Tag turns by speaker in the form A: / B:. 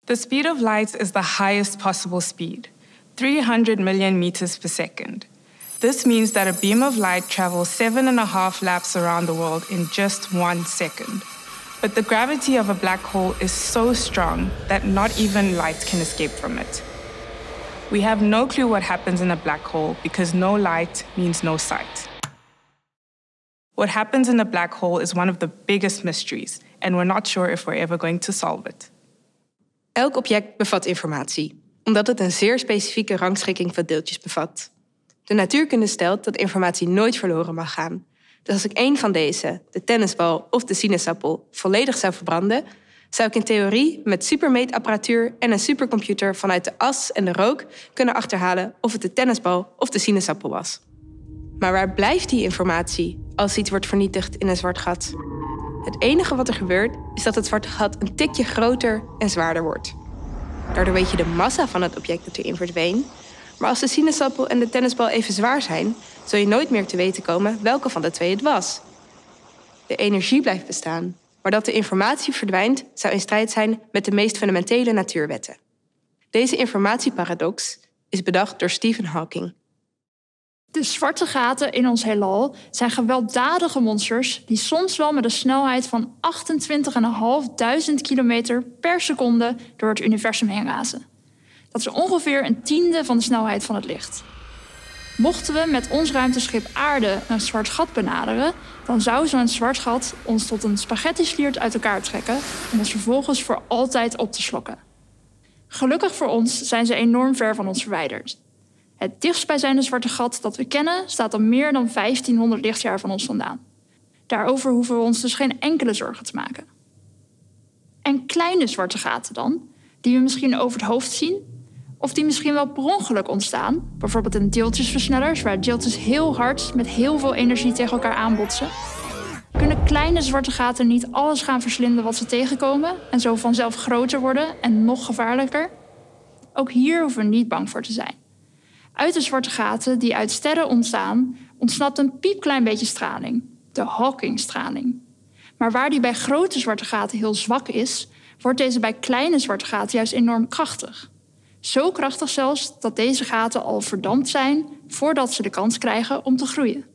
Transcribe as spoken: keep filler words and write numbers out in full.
A: The speed of light is the highest possible speed, three hundred million meters per second. This means that a beam of light travels seven and a half laps around the world in just one second. But the gravity of a black hole is so strong that not even light can escape from it. We have no clue what happens in a black hole because no light means no sight. What happens in a black hole is one of the biggest mysteries, and we're not sure if we're ever going to solve it.
B: Elk object bevat informatie, omdat het een zeer specifieke rangschikking van deeltjes bevat. De natuurkunde stelt dat informatie nooit verloren mag gaan. Dus als ik één van deze, de tennisbal of de sinaasappel, volledig zou verbranden, zou ik in theorie met supermeetapparatuur en een supercomputer vanuit de as en de rook kunnen achterhalen of het de tennisbal of de sinaasappel was. Maar waar blijft die informatie als iets wordt vernietigd in een zwart gat? Het enige wat er gebeurt is dat het zwarte gat een tikje groter en zwaarder wordt. Daardoor weet je de massa van het object dat erin verdween. Maar als de sinaasappel en de tennisbal even zwaar zijn, zul je nooit meer te weten komen welke van de twee het was. De energie blijft bestaan, maar dat de informatie verdwijnt zou in strijd zijn met de meest fundamentele natuurwetten. Deze informatieparadox is bedacht door Stephen Hawking.
C: De zwarte gaten in ons heelal zijn gewelddadige monsters die soms wel met een snelheid van achtentwintigduizend kilometer per seconde door het universum heen razen. Dat is ongeveer een tiende van de snelheid van het licht. Mochten we met ons ruimteschip Aarde een zwart gat benaderen, dan zou zo'n zwart gat ons tot een spaghetti-sliert uit elkaar trekken om ons vervolgens voor altijd op te slokken. Gelukkig voor ons zijn ze enorm ver van ons verwijderd. Het dichtstbijzijnde zwarte gat dat we kennen staat al meer dan vijftienhonderd lichtjaar van ons vandaan. Daarover hoeven we ons dus geen enkele zorgen te maken. En kleine zwarte gaten dan, die we misschien over het hoofd zien, of die misschien wel per ongeluk ontstaan, bijvoorbeeld in deeltjesversnellers, waar deeltjes heel hard met heel veel energie tegen elkaar aanbotsen. Kunnen kleine zwarte gaten niet alles gaan verslinden wat ze tegenkomen en zo vanzelf groter worden en nog gevaarlijker? Ook hier hoeven we niet bang voor te zijn. Uit de zwarte gaten die uit sterren ontstaan, ontsnapt een piepklein beetje straling, de Hawking-straling. Maar waar die bij grote zwarte gaten heel zwak is, wordt deze bij kleine zwarte gaten juist enorm krachtig. Zo krachtig zelfs dat deze gaten al verdampt zijn voordat ze de kans krijgen om te groeien.